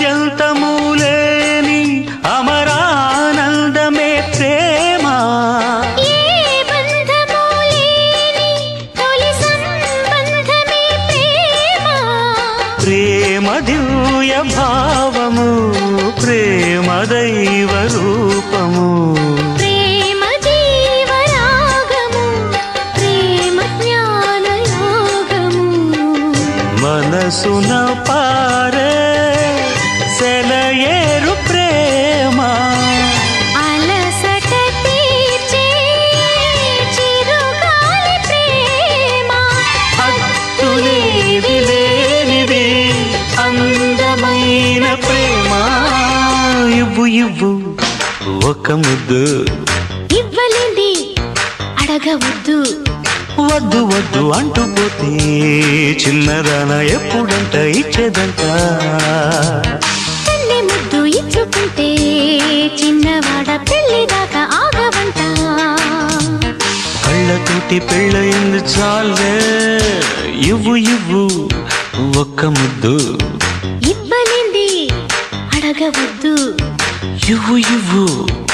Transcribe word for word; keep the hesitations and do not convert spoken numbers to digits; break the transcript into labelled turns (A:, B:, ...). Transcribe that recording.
A: ఆద్యంతము లేని అమరానందమే ప్రేమ
B: ఏ బంధము లేని తొలి సంబంధమే ప్రేమ
A: ప్రేమ దివ్య భావము ప్రేమ దైవ రూపము
B: ప్రేమ జీవరాగము ప్రేమ జ్ఞాన యోగము
A: మనసున పారే సెలయేరు ప్రేమ
B: అలసట తీర్చే చిరుగాలి ప్రేమ
A: హద్దులేవి లేనిది అందమైన ప్రేమ ఇవ్వు ఇవ్వు ఒక ముద్దు
B: ఇవ్వలేంది అడగవద్దు
A: వద్దు వద్దు అంటూ పోతే చిన్నదాన ఎప్పుడంట ఇచ్చేదంట
B: తల్లి ముద్దు ఇచ్చుకుంటే చిన్నవాడ పెళ్లి దాకా ఆగవంట
A: కళ్ళతోటి పెళ్ళయింది చాలే ఇవ్వు ఇవ్వు ఒక్క ముద్దు
B: ఇవ్వలేంది అడగవద్దు
A: ఇవ్వు ఇవ్వు